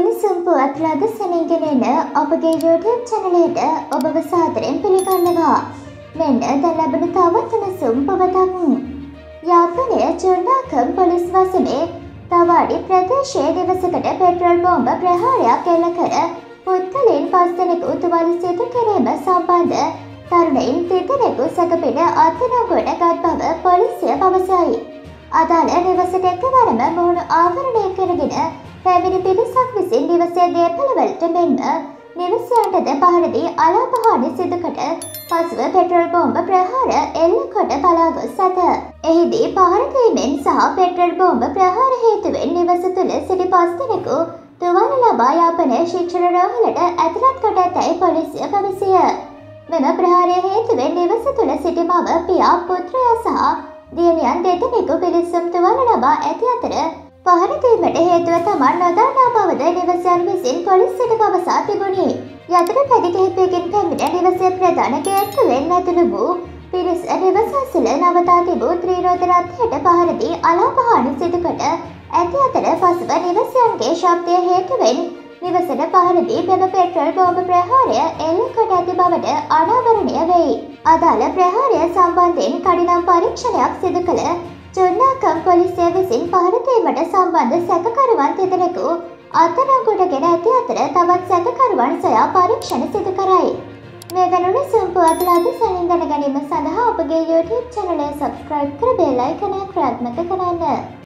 උණුසුම් පුවත් ලද සැනින්ගෙනෙන අපගේ YouTube චැනලයට ඔබව සාදරයෙන් පිළිගන්නවා. මෙන්න දැන් ලැබෙන තවත් උණුසුම් පුවතක්. යාපනය චුන්නාකම් පොලිස් වසමේ තවාඩි ප්‍රදේශයේ දිවසකට පෙට්‍රල් බෝම්බ ප්‍රහාරයක් එල්ල කර පුද්ගලයන් 5 දෙනෙකු තුවාල සිදු කිරීම සම්බන්ධ තරුණයින් 30 දෙනෙකු සැකපිට අත්අඩංගුවට ගත් බව පොලිසිය පවසයි. අදාළ නිවසට එකවරම මුහුණු ආවරණය කරගෙන පැමිණි පිරිසක් විසින් නිවසේ දේපළවලට මෙන්ම නිවසයන්ටද පහර දී අලාපහානි සිදු කොට පසුව පෙට්‍රල් බෝම්බ ප්‍රහාර එල්ල කොට පලා ගොස් ඇත. එහිදී පහර දීමෙන් සහ පෙට්‍රල් බෝම්බ ප්‍රහාර හේතුවෙන් නිවස තුළ සිටි 5 දෙනෙකු තුවාල ලබා යාපනය ශික්ෂණ රෝහලට ඇතුළත් කොට ඇතැයි පොලිසිය පැවසිය. මෙම ප්‍රහාරය හේතුවෙන් නිවස තුළ සිටි මව, පියා, පුත්‍රයා සහ දියණියන් දෙදෙනෙකු පිළිස්සම් තුවාල ලබා ඇති අතර පහර දීමට හේතුව තමන් නොදන්නා බවද නිවසයන් විසින් පොලිසියට පවසා තිබුණි. යතුරු පැදි කිහිපයකින් පැමිණ නිවසේ ප්‍රධාන ගේට්ටුවෙන් ඇතුළු වූ පිරිස නිවස ඇසළ නවතා තිබූ ත්‍රිරෝද රථයට පහර දී අලාපහානි සිදු කොට ඇති අතර පසුව නිවසයන්ගේ ශබ්දය හේතුවෙන් නිවසට පහර දී මෙම පෙට්‍රල් බෝම්බ ප්‍රහාරය එල්ල කොට ඇති බවට අනාවරණය වෙයි. අදාළ ප්‍රහාරය සම්බන්ධයෙන් කඩිනම් පරීක්ෂණයක් සිදු කළ චුන්නාකම් පොලිසිය විසින් පහර දීමට සම්බන්ධ සැකකරුවන් 30 දෙනෙකු අත්අඩංගුවටගෙන ඇති අතර තවත් සැකකරුවන් සොයා පරීක්ෂණ සිදු කරයි. මේ වෙනුණු සම්පූර්ණ ලද සැනින් දැන ගැනීම සඳහා අපගේ YouTube චැනලය සබ්ස්ක්‍රයිබ් කර බෙල් අයිකනය ක්‍රියාත්මක කරන්න.